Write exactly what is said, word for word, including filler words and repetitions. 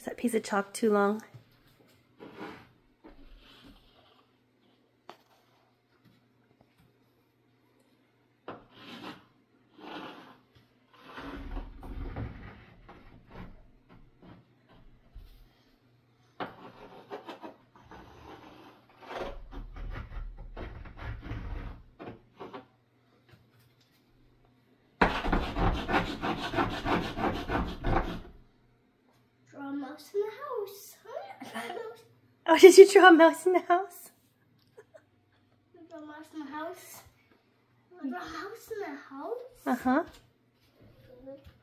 Is that piece of chalk too long? Draw a mouse in the house. Oh, did you draw a mouse in the house? Draw a mouse in the house. Draw a mouse in the house. Uh-huh.